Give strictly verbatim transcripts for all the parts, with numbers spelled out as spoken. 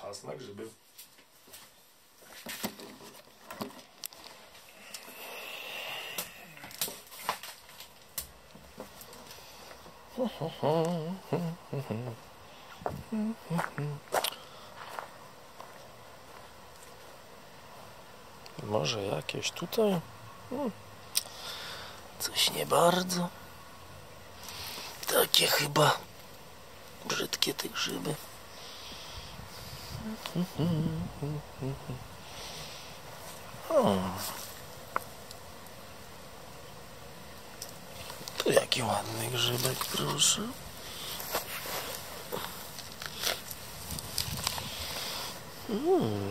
Czas na grzyby. Może jakieś tutaj? Hmm. Coś nie bardzo. Takie chyba brzydkie te grzyby. O. Tu jaki ładny grzybek, proszę. Mm.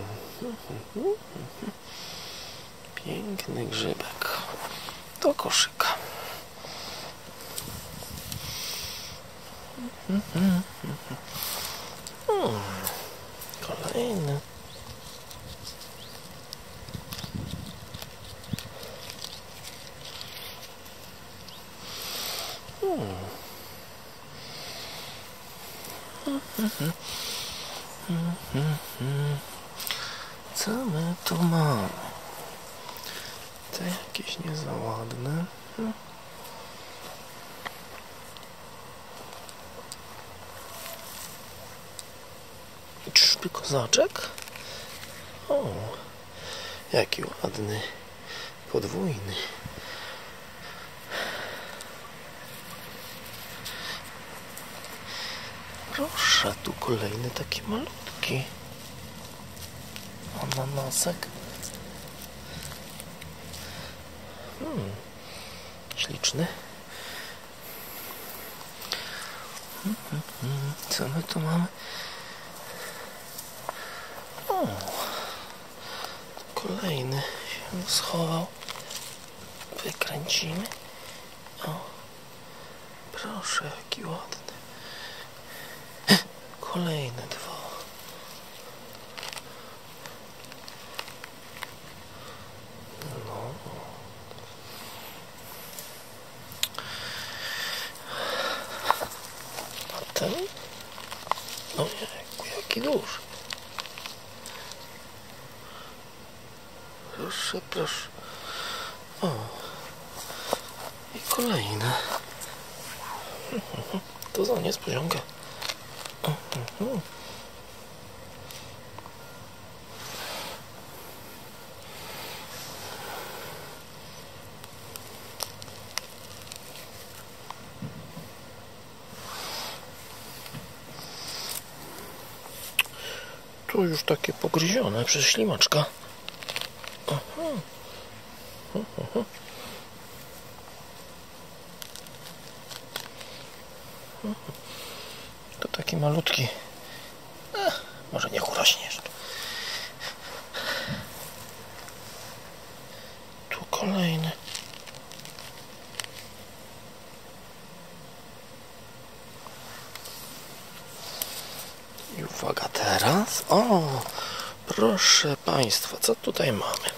Piękny grzybek. Do koszyka. Mm. Kolejny. Hmm. Co my tu mamy? Te jakieś nie za ładne. Czyżby kozaczek? O, jaki ładny, podwójny. Proszę, tu kolejny taki malutki ananasek. Hmm, śliczny. Co my tu mamy? O, kolejny się schował. Wykręcimy. O, proszę, jaki ładny. Kolejne dwa. No. A ten? No jaki, jaki duży. Proszę, proszę. O. I kolejne. To za niespodziankę. Uh-huh. Tu już takie pogryzione przez ślimaczka. Uh-huh. Uh-huh. Uh-huh. To taki malutki. Ech, może niech urośnie jeszcze. Tu kolejny. I uwaga teraz. O, proszę Państwa, co tutaj mamy?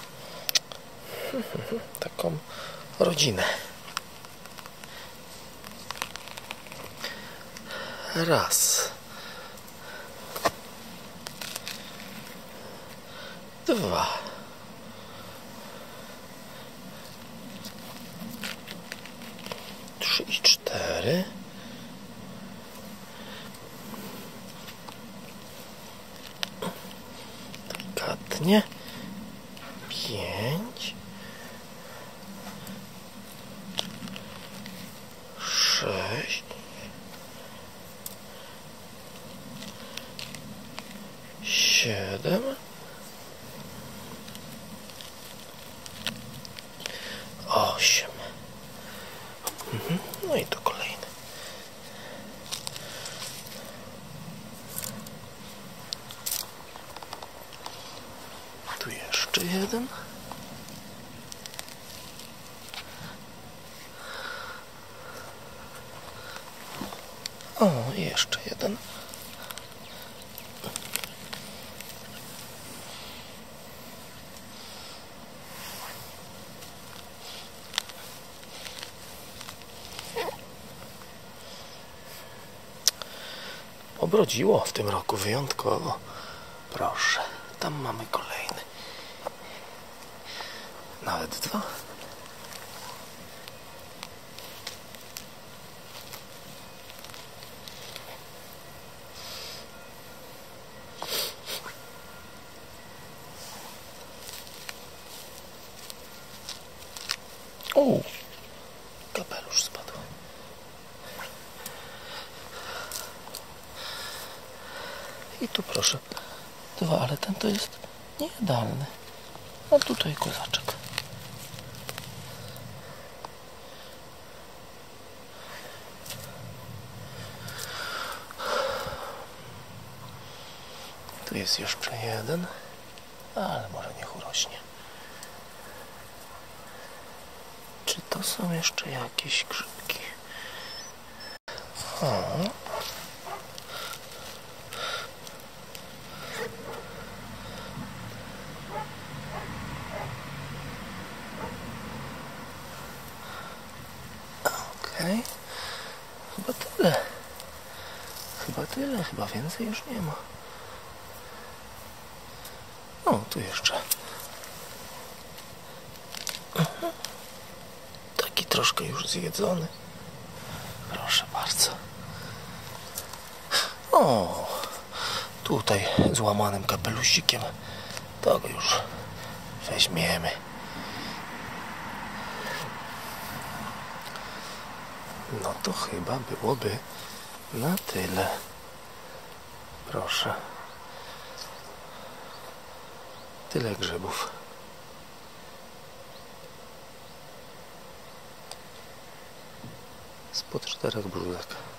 Taką rodzinę. Raz. Dwa. Trzy i cztery. Delikatnie. Pięć. Sześć. Siedem. Osiem. Mhm. No i to kolejny. Tu jeszcze jeden. O, jeszcze jeden. Obrodziło w tym roku wyjątkowo. Proszę, tam mamy kolejny. Nawet dwa. O, kapelusz spadł. I tu proszę, dwa, ale ten to jest niejadalny. A tutaj kozaczek. Tu jest jeszcze jeden, ale może niech urośnie. Czy to są jeszcze jakieś grzybki? O. Okej. Chyba tyle. Chyba tyle, chyba więcej już nie ma. O, tu jeszcze. Mhm. Taki troszkę już zjedzony. Proszę bardzo. O, tutaj złamanym kapelusikiem. To go już weźmiemy. No to chyba byłoby na tyle. Proszę. Tyle grzybów. Spod czterech brzódek.